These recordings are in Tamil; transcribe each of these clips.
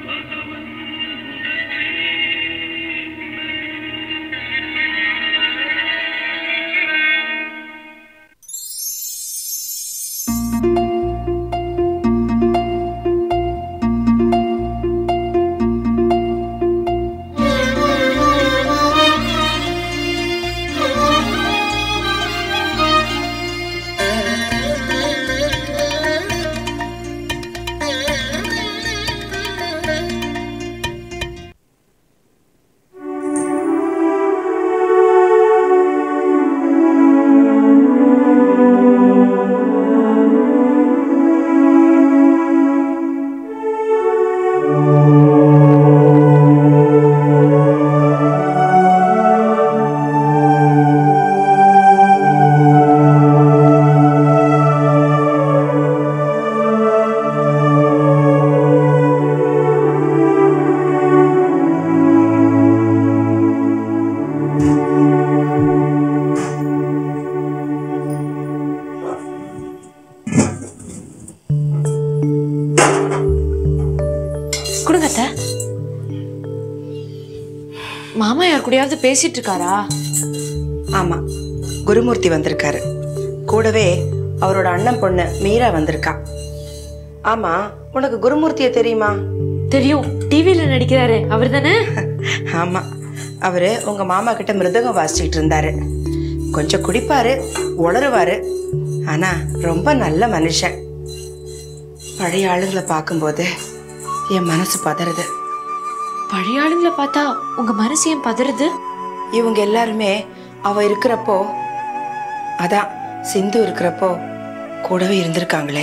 மாமா யார் கூடயாவது பேசிட்டு இருக்காரா? ஆமா, குருமூர்த்தி வந்திருக்காரு. கூடவே அவரோட அண்ணன் பொண்ணு மீரா வந்திருக்கா. ஆமா, உனக்கு குருமூர்த்தியை தெரியுமா? தெரியும், டிவில நடிக்கிறாரு அவர் தானே? ஆமா, அவரு உங்க மாமா கிட்ட மிருதகம் வாசிச்சுட்டு இருந்தாரு. கொஞ்சம் குடிப்பாரு, உளருவாரு, ஆனா ரொம்ப நல்ல மனுஷன். பழைய ஆளுங்களை பார்க்கும்போது என் மனசு பதறுது. பழைய ஆளுங்களை பார்த்தா உங்க மனசு ஏன் பதறுது? இவங்க எல்லாருமே அவ இருக்கிறப்போ, அதான் சிந்து இருக்கிறப்போ கூடவே இருந்திருக்காங்களே.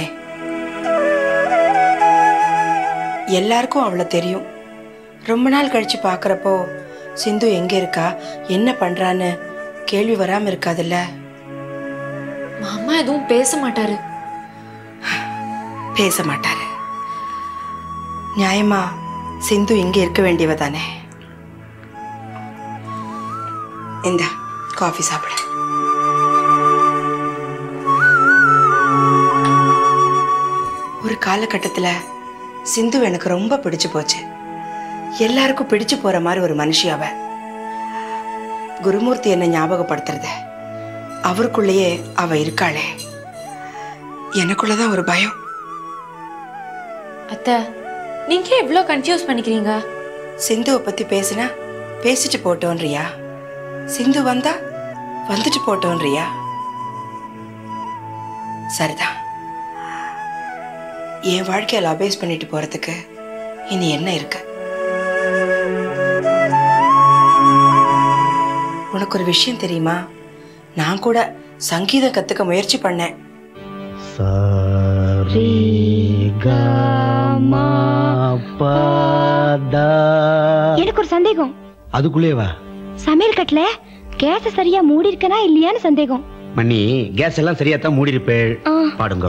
எல்லாருக்கும் அவளை தெரியும். ரொம்ப நாள் கழிச்சு பாக்குறப்போ சிந்து எங்க இருக்கா, என்ன பண்றான்னு கேள்வி வராம இருக்காதுல்ல. மாமா எதுவும் பேச மாட்டாரு. பேச மாட்டாரு. நியாயமா சிந்து இங்க இருக்க வேண்டியவ தானே. இந்த காஃபி சாப்பிட. ஒரு காலகட்டத்துல சிந்து எனக்கு ரொம்ப பிடிச்சு போச்சு. எல்லாருக்கும் பிடிச்சு போற மாதிரி ஒரு மனுஷி அவ. குருமூர்த்தி என்ன ஞாபகப்படுத்துறது, அவருக்குள்ளேயே அவ இருக்காளே. எனக்குள்ளதான் ஒரு பயம். அத்தை, நீங்க எவ்வளோ கன்ஃபியூஸ் பண்ணிக்கிறீங்க? சிந்துவை பத்தி பேசினா பேசிட்டு போட்டோன்றியா, சிந்து வந்தா வந்துட்டு போட்டோன்றியா? சரிதான், என் வாழ்க்கையில அபேஸ் பண்ணிட்டு போறதுக்கு இனி என்ன இருக்கு? உனக்கு ஒரு விஷயம் தெரியுமா? நான் கூட சங்கீதம் கத்துக்க முயற்சி பண்ணேன். எனக்கு ஒரு சந்தேகம். அதுக்குள்ளே வா. சமையல் கட்டல கேஸ் சரியா மூடி இருக்கனா இல்லையான்னு சந்தேகம். மணி, கேஸ் எல்லாம் சரியா தான் மூடி இருப்பேள். பாடுங்க.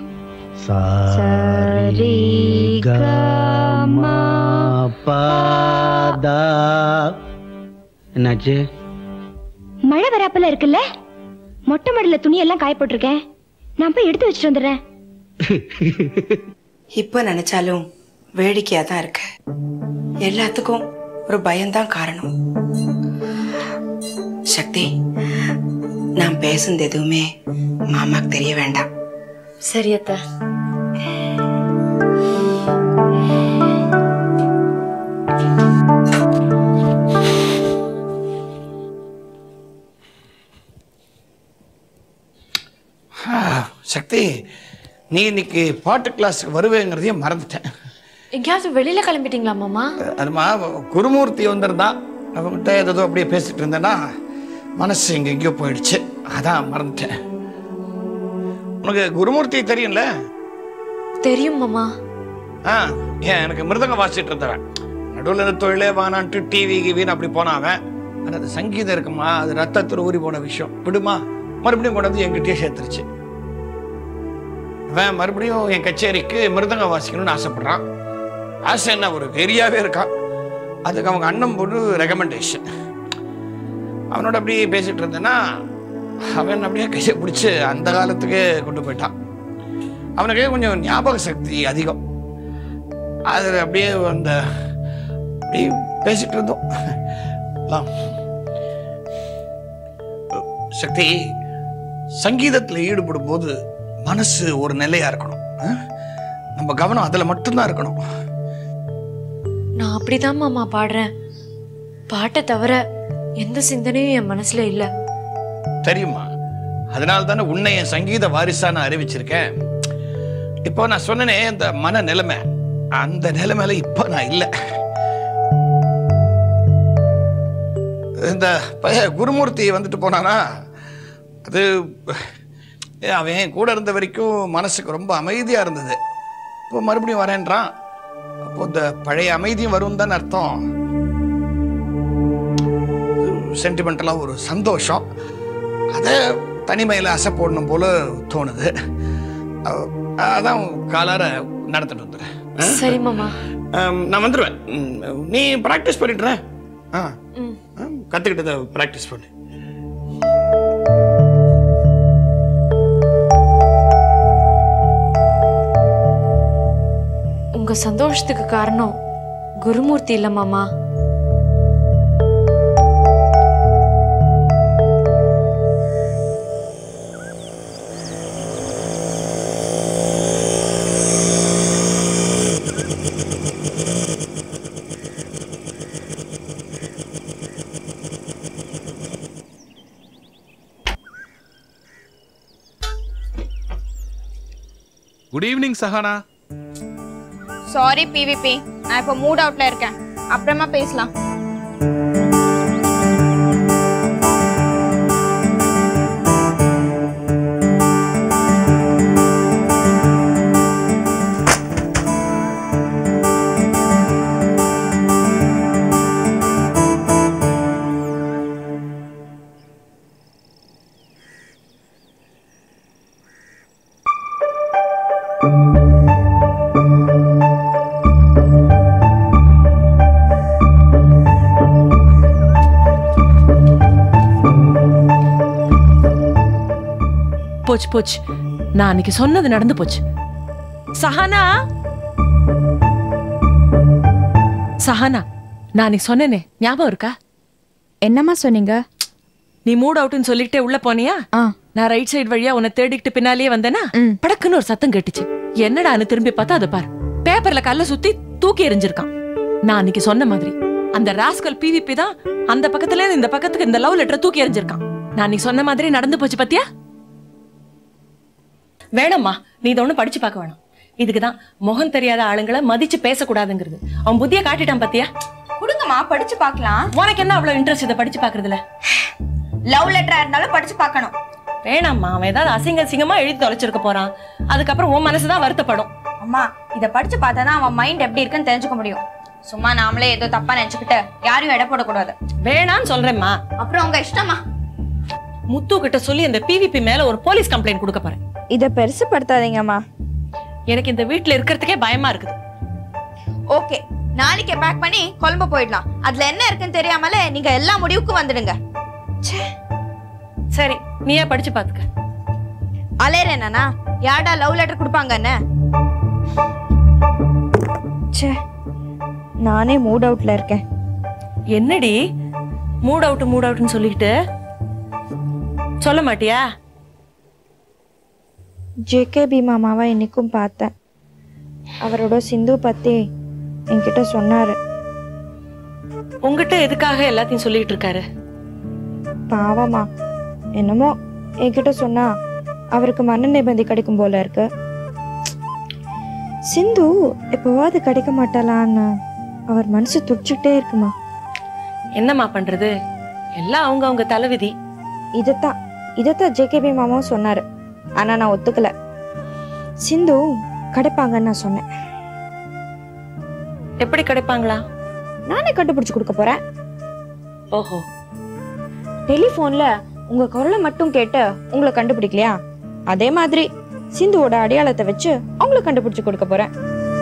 சரி க ம ப த. என்னாச்சு? மழை வராப்பல இருக்குல்ல, மொட்டை மாடியில துணி எல்லாம் காய போட்டிருக்கேன். நான் போய் எடுத்து வச்சுட்டு வந்துடுறேன். இப்ப நினைச்சாலும் வேடிக்கையா தான் இருக்கு. எல்லாத்துக்கும் ஒரு பயம்தான் காரணம். சக்தி, நான் பேசுனது எதுவுமே மாமாக்கு தெரிய வேண்டாம். சரி அத்தை. சக்தி, நீ இன்னைக்கு பாட்டு கிளாஸுக்கு வருவேங்கிறதையும் மறந்துட்டேன். எங்கேயாவது வெளியில கிளம்பிட்டீங்களா மாமா? அதுமா, குருமூர்த்தி வந்திருந்தான். அவங்ககிட்ட ஏதோ அப்படியே பேசிட்டு இருந்தேன்னா மனசு எங்கேயோ போயிடுச்சு, அதான் மறந்துட்டேன். உனக்கு குருமூர்த்தி தெரியும்ல? தெரியும் மாமா. ஏன், எனக்கு மிருதங்க வாசிட்டு இருந்தவன். நடுவில் இந்த தொழிலே வானான்ட்டு டிவி கிவின்னு அப்படி போனாவன். ஆனால் அது சங்கீதம் இருக்குமா, அது ரத்தத்தில் ஊறி போன விஷயம். விடுமா, மறுபடியும் கொண்டு வந்து என்கிட்டயே சேர்த்துருச்சு. அவன் மறுபடியும் என் கச்சேரிக்கு மிருதங்க வாசிக்கணும்னு ஆசைப்படுறான். ஆசை என்ன, ஒரு வெறியாவே இருக்கான். அதுக்கு அவங்க அண்ணன் பொண்ணு ரெக்கமெண்டேஷன். அவனோட அப்படியே பேசிட்டு இருந்தேன்னா அவன் அப்படியே கையை பிடிச்சி அந்த காலத்துக்கே கொண்டு போயிட்டான். அவனுக்கு கொஞ்சம் ஞாபக சக்தி அதிகம். அது அப்படியே அந்த அப்படியே பேசிட்டு இருந்தோம். சக்தி, சங்கீதத்தில் ஈடுபடும் போது மனசு ஒரு நிலையா இருக்கணும். நம்ம கவனம் அதுல மட்டும்தான் இருக்கணும். நான் அப்படிதான் மாமா பாடுறேன். பாட்டை தவிர எந்த சிந்தனையும் என் மனசுல இல்ல. தெரியுமா? அதனால தானே உன்னை என் சங்கீத வாரிசா நான் அறிவிச்சிருக்கேன். இப்போ நான் சொன்னனே இந்த மன நிலைமை, அந்த நிலைமையில இப்போ நான் இல்லை. இந்த குருமூர்த்தி வந்துட்டு போனானா, அது அவன் கூட இருந்த வரைக்கும் மனசுக்கு ரொம்ப அமைதியா இருந்தது. இப்போ மறுபடியும் வரேன்றான். அப்போ இந்த பழைய அமைதியும் வரும் தான் அர்த்தம். சென்டிமெண்டலா ஒரு சந்தோஷம், அதை தனிமையில் அசை போடணும் போல தோணுது. அதான் காலார நடத்திட்டு வந்துடுறேன். சரி மாமா, நான் வந்துடுவேன். நீ ப்ராக்டிஸ் பண்ணிட்டுற, கற்றுக்கிட்டதை ப்ராக்டிஸ் பண்ணு. உங்க சந்தோஷத்துக்கு காரணம் குருமூர்த்தி இல்ல மாமா. Good evening Sahana. Sorry P, V P mood அவுட்ல இருக்கேன். அப்புறமா பேசலாம். போச்சு போச்சு, நான் அன்னைக்கு சொன்னது நடந்து போச்சு. சஹானா, சஹானா, நான் அன்னைக்கு சொன்னேனே ஞாபகம் இருக்கா? என்னம்மா சொன்னீங்க? நீ மூட் அவுட்னு சொல்லிட்டே உள்ள போனியா? நான் ரைட் சைடு வழியா உன்னை தேடிக்கிட்டு பின்னாலேயே வந்தேனா, படக்குன்னு ஒரு சத்தம் கேட்டுச்சு. என்னடான்னு திரும்பி பார்த்தா அதை பாரு, பேப்பர்ல கல்ல சுத்தி தூக்கி எறிஞ்சிருக்கான். நான் அன்னைக்கு சொன்ன மாதிரி அந்த ராஸ்கல் பிவிபி தான் அந்த பக்கத்துல இந்த பக்கத்துக்கு இந்த லவ் லெட்டரை தூக்கி எறிஞ்சிருக்கான். நான் அன்னைக்கு சொன்ன மாதிரி நடந்து போச்சு பாத்தியா? வேணாம்மா, நீ இதை ஒண்ணு படிச்சு பார்க்க வேணாம். இதுக்குதான் முகம் தெரியாத ஆளுங்களை மதிச்சு பேசக்கூடாதுங்கிறது. அவன் புத்திய காட்டிட்டான் பாத்தியா? கொடுங்கம்மா, படிச்சு பார்க்கலாம். உனக்கு என்ன அவ்வளவு இன்ட்ரெஸ்ட் இதை படிச்சு பாக்குறதுல? லவ் லெட்டரா இருந்தாலும் படிச்சு பார்க்கணும். வேணாம்மா, அவன் ஏதாவது அசிங்க அசிங்கமா எழுதி தொலைச்சிருக்க போறான். அதுக்கப்புறம் உன் மனசுதான் வருத்தப்படும். அம்மா, இதை படிச்சு பார்த்தாதான் அவன் மைண்ட் எப்படி இருக்குன்னு தெரிஞ்சுக்க முடியும். சும்மா நாமளே ஏதோ தப்பா நினைச்சுக்கிட்டு யாரையும் எடை போடக்கூடாது. வேணான்னு சொல்றேம்மா. அப்புறம் உங்க இஷ்டமா. முத்து கிட்ட சொல்லி இந்த பிவிபி மேல ஒரு போலீஸ் கம்ப்ளைண்ட் கொடுக்க போறேன். இத பெருசு படுத்தாதீங்கம்மா. எனக்கு இந்த வீட்டுல இருக்கிறதுக்கே பயமா இருக்குது. ஓகே, நாளைக்கு பேக் பண்ணி கொழம்பு போயிடலாம். அதுல என்ன இருக்குன்னு தெரியாமலே நீங்க எல்லா முடிவுக்கும் வந்துடுங்க. சரி, நீயே படிச்சு பாத்துக்க. அலேர் என்னன்னா யாடா லவ் லெட்டர் கொடுப்பாங்கன்னு. நானே மூட் அவுட்ல இருக்கேன். என்னடி மூட் அவுட்னு சொல்லிக்கிட்டு சொல்ல மாட்டியா? ஜேகேபி மாமாவை இன்னைக்கும் பார்த்தேன். அவரோட சிந்து பத்தி என்கிட்ட சொன்னாரு. உங்ககிட்ட எதுக்காக எல்லாத்தையும் சொல்லிட்டு இருக்காரு? பாவமா, என்னமோ என்கிட்ட சொன்னா அவருக்கு மன நிபந்தி கிடைக்கும் போல இருக்கு. சிந்து எப்பவாவது கிடைக்க மாட்டாளான்னு அவர் மனசு துடிச்சுக்கிட்டே இருக்குமா. என்னம்மா பண்றது, எல்லாம் அவங்க தலைவிதி. இதத்தான் ஜேகேபி மாமாவும் சொன்னாரு. ஆனா நான் ஒத்துக்கல. சிந்து கிடைப்பாங்கன்னு நான் சொன்னேன். எப்படி கிடைப்பாங்களா? நானே கண்டுபிடிச்சு கொடுக்க போறேன். ஓஹோ, டெலிபோன்ல உங்க குரலை மட்டும் கேட்டு உங்களை கண்டுபிடிக்கலையா, அதே மாதிரி சிந்துவோட அடையாளத்தை வச்சு அவங்கள கண்டுபிடிச்சு கொடுக்க போறேன்.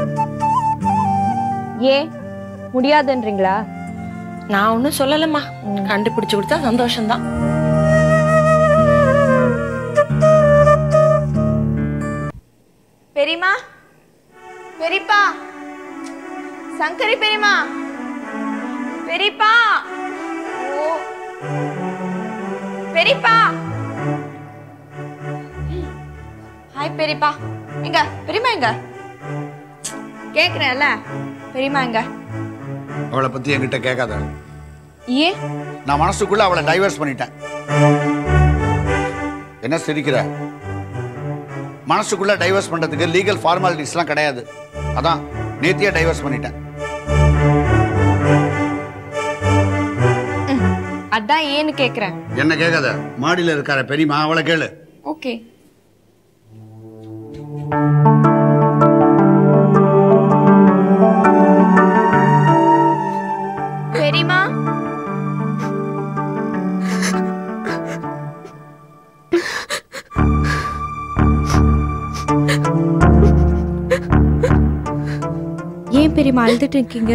ஏன் முடியாதுன்றீங்களா? நான் ஒன்னும் சொல்லலம்மா. கண்டுபிடிச்சு கொடுத்தா சந்தோஷம்தான். பெரியமா, பெரியப்பா, சங்கரி பெரியமா, பெரியப்பா, ஓ பெரியப்பா. ஹாய் பெரியப்பா. எங்க பெரியமா? எங்க கேக்குறேன்ல, பெரியமா எங்க? அவளை பத்தி என்கிட்ட கேட்காத. ஏன்? நான் மனசுக்குள்ள அவளை டைவர்ஸ் பண்ணிட்டேன். என்ன சிரிக்கிற? மனசுக்குள்ள டைவர்ஸ் பண்றதுக்கு லீகல் ஃபார்மாலிட்டிஸ்லாம் கிடையாது. அதான் நேத்தியா டைவர்ஸ் பண்ணிட்டேன். அதான் ஏன்னு கேக்குறேன். என்ன கேட்காத. மாடியில இருக்கார பெரியமா, அவளை கேளு. ஓகே. பெரியமா, ஏன் பெரியமா அழுதுட்டு இருக்கீங்க?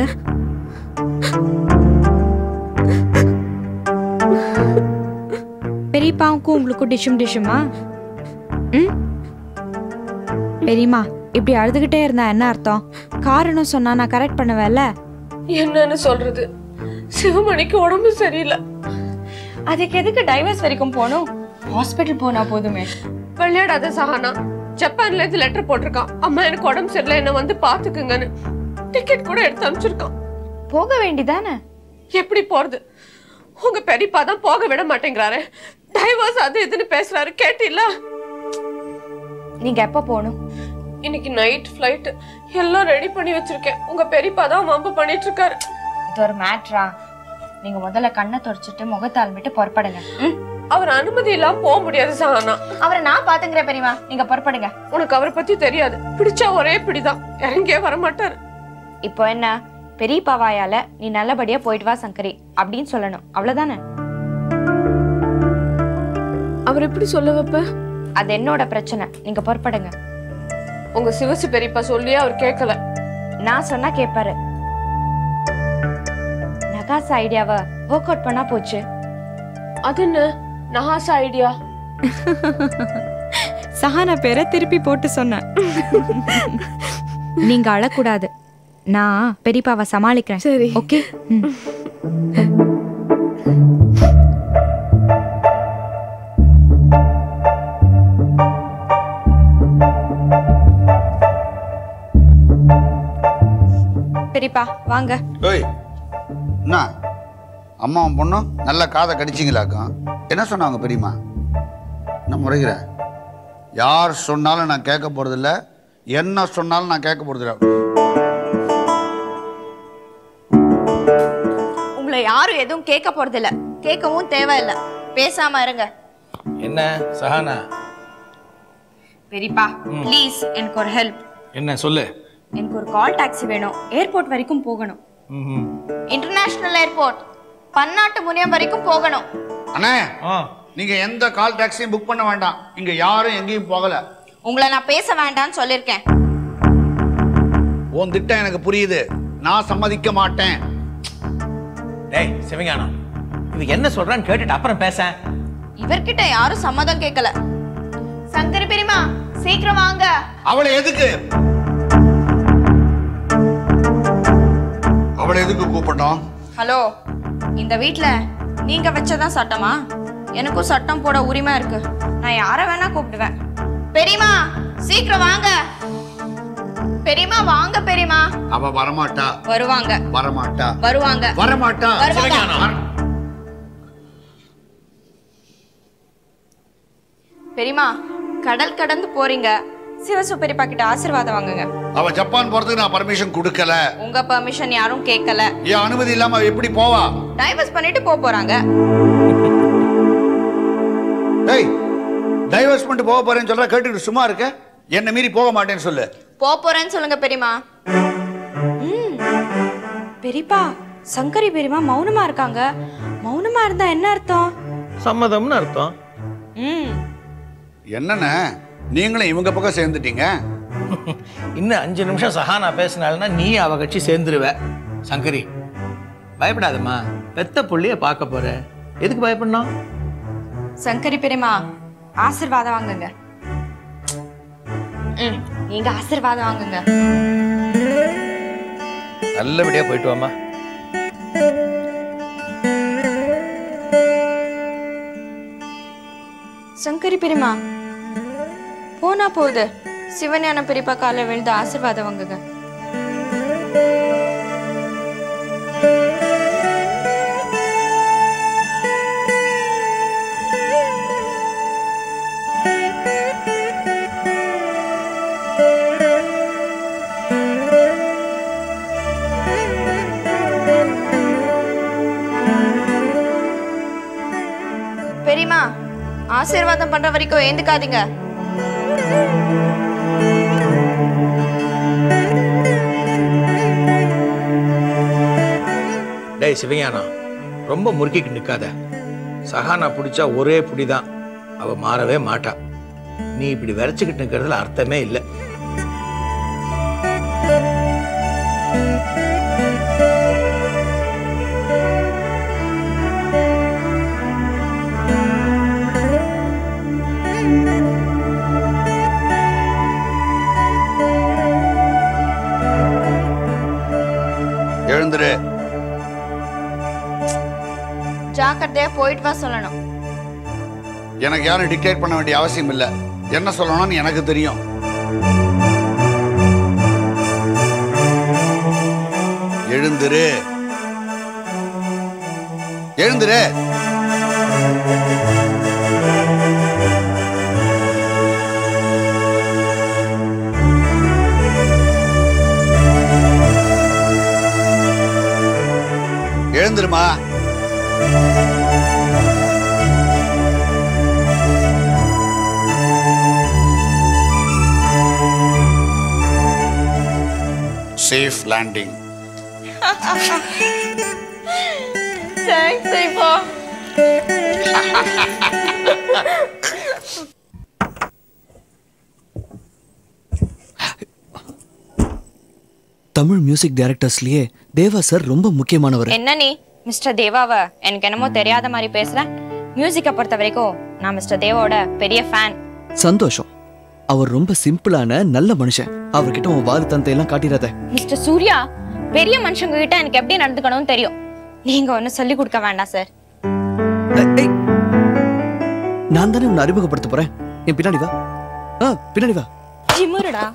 பெரியப்பாவுக்கும் உங்களுக்கும் டிஷுமா? பெரியமா இப்படி அழுதுகிட்டே இருந்தா என்ன அர்த்தம்? காரணம் சொன்னா நான் கரெக்ட் பண்ணுவேன்ல. என்னன்னு சொல்றது? சிவமணிக்கு உடம்பு சரியில்லை. அதுக்கு எதுக்கு டைவர்ஸ் வரைக்கும் போகணும்? ஹாஸ்பிட்டல் போனா போதுமே. விளையாடாத சஹானா. ஜப்பான்ல இருந்து லெட்டர் போட்டிருக்கான். அம்மா எனக்கு உடம்பு சரியில்லை, என்ன வந்து பாத்துக்குங்கன்னு. டிக்கெட் கூட எடுத்து அனுப்பிச்சிருக்கான். போக வேண்டிதானே? எப்படி போறது? உங்க பெரியப்பா தான் போக விட மாட்டேங்கிறாரு. டைவர்ஸ் அது இதுன்னு பேசுறாரு. கேட்டில்ல? நீங்க எப்ப போகணும்? இன்னைக்கு நைட் ஃபிளைட். எல்லாம் ரெடி பண்ணி வச்சிருக்கேன். உங்க பெரியப்பா தான் வம்பு பண்ணிட்டு இருக்காரு. இது ஒரு மேட்ரா? நீங்க முதல்ல கண்ணை தொடச்சிட்டு முகத்தை அலம்பிட்டு புறப்படுங்க. அவர் அனுமதி இல்லாம போக முடியாது சஹானா. அவரை நான் பாத்துக்கிறேன் பெரியமா, நீங்க புறப்படுங்க. உனக்கு அவரை பத்தி தெரியாது. பிடிச்சா ஒரே பிடிதான், இறங்கியே வரமாட்டாரு. இப்போ என்ன? பெரியப்பா வாயால நீ நல்லபடியா போயிட்டு வா சங்கரி அப்படின்னு சொல்லணும், அவ்வளவுதானே? அவர் எப்படி சொல்ல வைப்ப? அது என்னோட பிரச்சனை. நீங்க புறப்படுங்க. உங்க சிவசி பெரியப்பா சொல்லியே அவர் கேட்கல. நான் சொன்னா கேட்பாரு. நகாஸ் ஐடியாவை ஒர்க் அவுட் பண்ணா போச்சு. அது என்ன நகாஸ் ஐடியா? சஹானா பேரை திருப்பி போட்டு சொன்னேன். நீங்க அழக்கூடாது. நான் பெரியப்பாவை சமாளிக்கிறேன். சரி. ஓகே. பெரியப்பா வாங்க. ஓய், என்ன அம்மாவும் பொண்ணும் நல்ல காதை கடிச்சிங்களாக்கும். என்ன சொன்னாங்க பெரியமா? என்ன முறைகிற? யார் சொன்னாலும் நான் கேட்க போறதில்ல, என்ன சொன்னாலும் நான் கேட்க போறதில்ல. உங்களை யாரும் எதுவும் கேட்க போறது இல்ல, கேட்கவும் தேவையில்ல. பேசாம இருங்க. என்ன சஹானா? பெரியப்பா ப்ளீஸ் எனக்கு ஒரு ஹெல்ப். என்ன சொல்லு? எனக்கு ஒரு கால் டாக்ஸி வேணும். ஏர்போர்ட் வரைக்கும் போகணும். இன்டர்நேஷனல் ஏர்போர்ட், பன்னாட்டு முனையம் வரைக்கும் போகணும். அண்ணே, நீங்க எந்த கால் டாக்ஸியும் புக் பண்ண வேண்டாம். இங்க யாரும் எங்கேயும் போகல. உங்களை நான் பேச வேண்டாம்னு சொல்லிருக்கேன். உன் திட்டம் எனக்கு புரியுது. நான் சம்மதிக்க மாட்டேன். டேய் சிவஞானம், இது என்ன சொல்றான்னு கேட்டுட்டு அப்புறம் பேச. இவர்கிட்ட யாரும் சம்மதம் கேட்கல. சங்கரி பெரியமா சீக்கிரம் வாங்க. அவளை எதுக்கு கூப்பிட்டோம்? ஹலோ, இந்த வீட்ல நீங்க வச்சதான் சட்டமா? எனக்கும் சட்டம் போட உரிமை இருக்கு. நான் யார வேணா கூப்பிடுவேன். பெரியமா சீக்கிரம் வாங்க. பெரியமா வாங்க. பெரியமா அவ வரமாட்டா. வருவாங்க. வரமாட்டா. வருவாங்க. வரமாட்டா. பெரியமா கடல் கடந்து போறீங்க. சிவசு பெரியப்பா கிட்ட ஆசீர்வாதம் வாங்குங்க. அவ ஜப்பான் போறதுக்கு நான் பர்மிஷன் கொடுக்கல. உங்க பெர்மிஷன் யாரும் கேட்கல. ஏன் அனுமதி இல்லாம எப்படி போவா? டைவர்ஸ் பண்ணிட்டு போறாங்க. டேய், டைவர்ஸ் பண்ணிட்டு போக போறேன்னு சொல்ற, கேட்டுட்டு சும்மா இருக்க? என்ன மீறி போக மாட்டேன்னு சொல்லு. போறேன்னு சொல்லுங்க பெரியமா. பெரியப்பா, சங்கரி பெரியமா மௌனமா இருக்காங்க. மௌனமா இருந்தா என்ன அர்த்தம்? சம்மதம்னு அர்த்தம். என்னண்ணே, நீங்களும் இவங்க பக்கம் சேர்ந்துட்டீங்க. இன்னும் 5 நிமிஷம் சஹானா பேசினாள்னா நீ அவ கட்சி சேர்ந்துருவ. சங்கரி பயப்படாதம்மா, பெத்த புள்ளிய பார்க்க போற, எதுக்கு பயப்படணும்? சங்கரி பெரியமா ஆசீர்வாதம் வாங்குங்க. நீங்க ஆசீர்வாதம் வாங்குங்க. நல்லபடியா போயிட்டு வாமா. சங்கரி பெரியமா போனா போகுது. சிவஞான பெரியப்பா காலை விழுந்து ஆசீர்வாதம் வாங்குங்க. பெரியமா ஆசீர்வாதம் பண்ற வரைக்கும் ஏந்துக்காதீங்க. டேய் சிவஞானம், ரொம்ப முறுக்கிட்டு நிக்காத. சஹானா பிடிச்சா ஒரே புடிதான், அவ மாறவே மாட்டா. நீ இப்படி விரைச்சுக்கிட்டு நிக்கிறதுல அர்த்தமே இல்லை. எழுந்துரு. ஜாக்கிரதையா போயிட்டு வா சொல்லணும். எனக்கு யாரும் டிக்டேட் பண்ண வேண்டிய அவசியம் இல்லை. என்ன சொல்லணும்னு எனக்கு தெரியும். எழுந்துரு. எழுந்துரு. எழுந்துருமா. Safe landing. தேங்க்ஸ் ஐப்பா. தமிழ் மியூசிக் டைரக்டர்ஸ்லயே தேவா சார் ரொம்ப முக்கியமானவர். என்ன நீ மிஸ்டர் தேவாவை எனக்கு என்னமோ தெரியாத மாதிரி பேசுறேன். மியூசிக்கை பொறுத்த வரைக்கும் நான் மிஸ்டர் தேவாவோட பெரிய ஃபேன். சந்தோஷம். அவர் ரொம்ப சிம்பிளான நல்ல மனுஷன். அவர்கிட்ட உன் வாது தந்தை எல்லாம் காட்டிடாத. மிஸ்டர் சூர்யா, பெரிய மனுஷங்க கிட்ட எனக்கு எப்படி நடந்துக்கணும்னு தெரியும். நீங்க ஒன்னும் சொல்லி கொடுக்க வேண்டாம் சார். நான் தானே உன்னை அறிமுகப்படுத்த போறேன். என் பின்னாடி வா. பின்னாடி வா. ஜிமுருடா.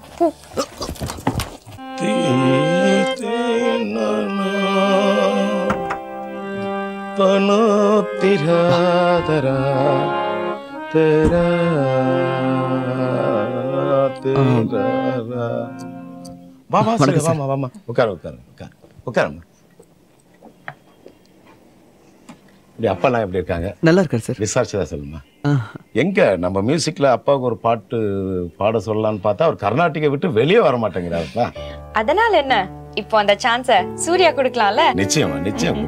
அப்பாலாம் எப்படி இருக்காங்க? நல்லா இருக்காரு சார். விசாரிச்சதா சொல்லுமா. எங்க நம்ம மியூசிக்ல அப்பாவுக்கு ஒரு பாட்டு பாட சொல்லலாம்னு பார்த்தா அவர் கர்நாடகை விட்டு வெளியே வர மாட்டேங்கிறாருப்பா. அதனால என்ன, இப்போ அந்த சான்ஸ சூர்யா கொடுக்கலாம்ல? நிச்சயமா நிச்சயம்.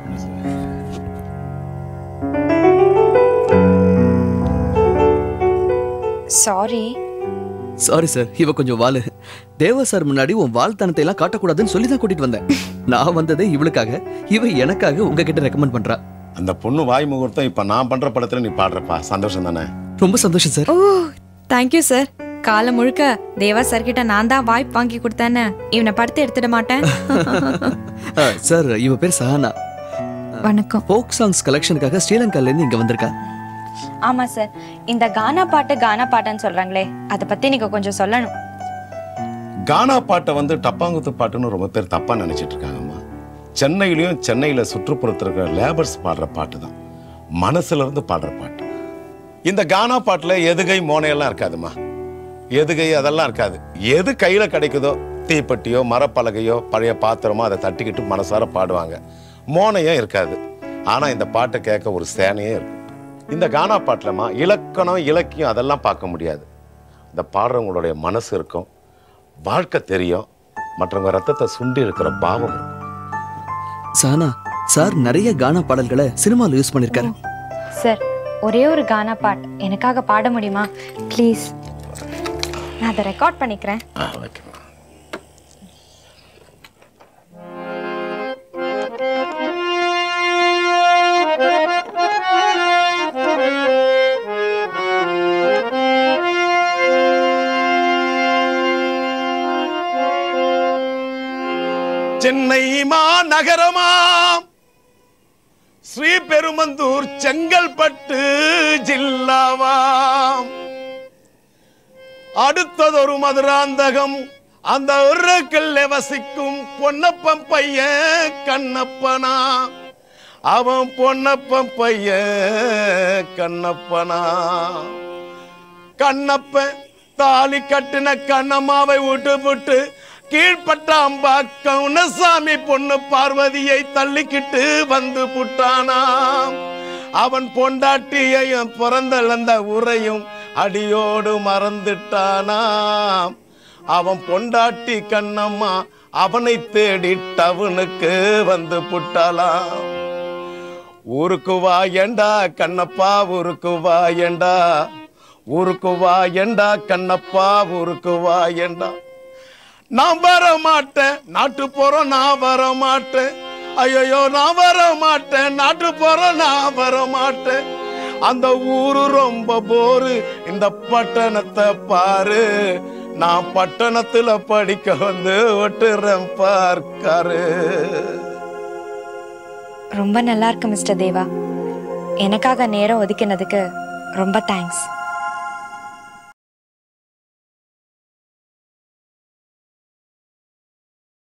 Sorry sorry sir. இவ கொஞ்சம் வாலு. தேவா சார் முன்னாடி உன் வாழ்த்தனத்தை எல்லாம் காட்டக்கூடாதுன்னு சொல்லி தான் கூட்டிட்டு வந்தேன். நான் வந்ததே இவளுக்காக. இவ எனக்காக உங்ககிட்ட ரெக்கமெண்ட் பண்றா. அந்த பொண்ணு வாய் முகூர்த்தம் இப்ப நான் பண்ற படத்துல நீ பாடுறப்பா. சந்தோஷம் தானே? ரொம்ப சந்தோஷம் சார். ஓ தேங்க்யூ சார். காலம் முழுக்க தேவா சார் கிட்ட நான் தான் வாய்ப்பு வாங்கி கொடுத்தேன்னு இவனை படுத்து எடுத்துட மாட்டேன். சார் இவ பேர் சஹானா. வணக்கம். ஃபோக் சாங்ஸ் கலெக்ஷனுக்காக ஸ்ரீலங்கால இருந்து இங்க வந்திருக்கா. ஆமா சார். இந்த கானா பாட்டுன்னு சொல்றாங்களே, அத பத்தி நீங்க கொஞ்சம் சொல்லணும். கானா பாட்டை வந்து டப்பாங்குத்து பாட்டுன்னு ரொம்ப பேர் தப்பா நினைச்சிட்டு இருக்காங்கம்மா. சென்னையிலயும் சென்னையில சுற்றுப்புறத்துல இருக்கிற லேபர்ஸ் பாடுற பாட்டு தான், மனசுல இருந்து பாடுற பாட்டு. இந்த கானா பாட்டுல எதுகை மோனையெல்லாம் இருக்காதுமா. எதுகை அதெல்லாம் இருக்காது. எது கையில கிடைக்குதோ, தீப்பெட்டியோ மரப்பலகையோ பழைய பாத்திரமோ அதை தட்டிக்கிட்டு மனசார பாடுவாங்க. மோனையும் இருக்காது. ஆனா இந்த பாட்டை கேட்க ஒரு சேனையே இருக்கும். இந்த கானா பாட்டுலமா இலக்கணம் இலக்கியம் அதெல்லாம் பார்க்க முடியாது. இந்த பாடுறவங்களுடைய மனசு இருக்கும், வாழ்க்கை தெரியும், மற்றவங்க ரத்தத்தை சுண்டி இருக்கிற பாவம் இருக்கும். சஹானா சார் நிறைய கானா பாடல்களை சினிமால யூஸ் பண்ணிருக்காரு. சார் ஒரே ஒரு கானா பாட் எனக்காக பாட முடியுமா ப்ளீஸ்? நான் அதை ரெக்கார்ட் பண்ணிக்கிறேன். சென்னை மாநகரமாம் ஸ்ரீபெருமந்தூர் செங்கல்பட்டு ஜில்லாவாம் அடுத்ததொரு மதுராந்தகம் அந்த உருக்கல்ல வசிக்கும் பொன்னப்பன் பையன் கண்ணப்பனா அவன் பொன்னப்பன் பையன் கண்ணப்பனா கண்ணப்பன் தாலி கட்டின கண்ணம்மாவை விட்டு விட்டு கீழ்பட்டாம்பா கவுனசாமி பொண்ணு பார்வதியை தள்ளிக்கிட்டு வந்து புட்டானாம் அவன் பொண்டாட்டியையும் பிறந்தளந்த உரையும் அடியோடு மறந்துட்டானாம் அவன் பொண்டாட்டி கண்ணம்மா அவனை தேடி டவுனுக்கு வந்து புட்டாளாம் ஊருக்கு வாயண்டா கண்ணப்பா ஊருக்கு வாயண்டா ஊருக்கு வாயண்டா கண்ணப்பா ஊருக்கு வாயண்டா நான் வர மாட்டேன் நாட்டு போறோம் நான் வர மாட்டேன் ஐயோ நான் வர மாட்டேன் நாட்டு போறோம் நான் வர மாட்டேன் அந்த ஊரு ரொம்ப போரு இந்த பட்டணத்தை பாரு நான் பட்டணத்துல படிக்க வந்து ஒட்டுறேன் பார்க்காரு. ரொம்ப நல்லா இருக்கு மிஸ்டர் தேவா. எனக்காக நேரம் ஒதுக்கினதுக்கு ரொம்ப தேங்க்ஸ்.